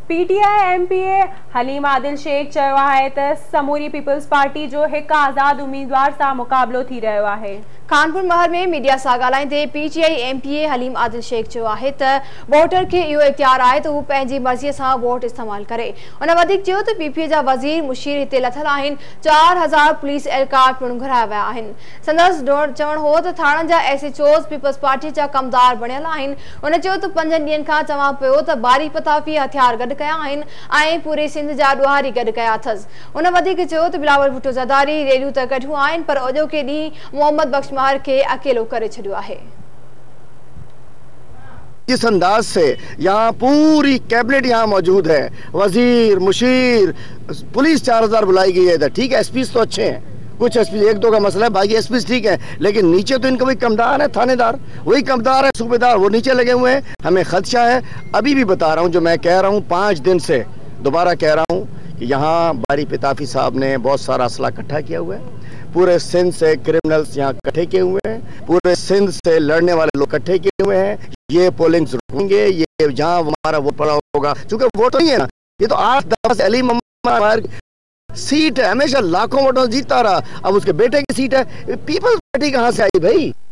PTI MPA Haleem Adil Sheikh चयो आहे त समूरी पीपल्स पार्टी जो एक आज़ाद उम्मीदवार सां मुक़ाबलो थी रहियो आहे। कानपुर महर में मीडिया सां ॻाल्हाईंदे पीटीआई एमपीए हलीम आदिल शेख चयो आहे त वोटर खे इहो इख्तियार आहे त हू पंहिंजी मर्ज़ीअ सां वोट इस्तेमाल करे। उन वधीक चयो त पीपीए जा वज़ीर मुशीर हिते लथल आहिनि। 4000 पुलिस एहलकार पिणु घुराया विया आहिनि। संदसि चवणु हो त थाणनि जा एसएचओस पीपल्स पार्टी जा कमदार बणियल आहिनि। उन चयो त 5 ॾींहंनि खां चवां पियो त बारी पताफी हथियार गॾु कया आहिनि ऐं पूरे सिंध जा ॾोहारी गॾु कया अथसि। उन वधीक चयो त बिलावल भुट्टो ज़रदारी रैलियूं त कढियूं आहिनि पर अॼोके ॾींहुं मोहम्मद बख्श महर के अकेलो करे छॾियो आहे। इस अंदाज से यहाँ पूरी कैबिनेट यहाँ मौजूद है, वजीर मुशीर पुलिस 4000 बुलाई गई है इधर। ठीक है, एसपी तो अच्छे हैं, कुछ एसपी 1-2 का मसला है, बाकी एसपी ठीक है, लेकिन नीचे तो इनका वही कमदार है, थानेदार वही कमदार है, सूबेदार वो नीचे लगे हुए हैं। हमें खदशा है, अभी भी बता रहा हूँ, जो मैं कह रहा हूँ 5 दिन से दोबारा कह रहा हूँ कि यहाँ बारी पिताफी साहब ने बहुत सारा असला इकट्ठा किया हुआ है। पूरे सिंध से क्रिमिनल्स यहाँ इकट्ठे किए हुए हैं, पूरे सिंध से लड़ने वाले लोग इकट्ठे किए हुए हैं। ये पोलिंग रुकेंगे, ये जहाँ हमारा वोट पड़ा होगा, चूंकि वोट नहीं है ना, ये तो 8 दफा से अली मोहम्मद सीट है, हमेशा लाखों वोटों जीतता रहा। अब उसके बेटे की सीट है, पीपल्स पार्टी कहाँ से आई भाई?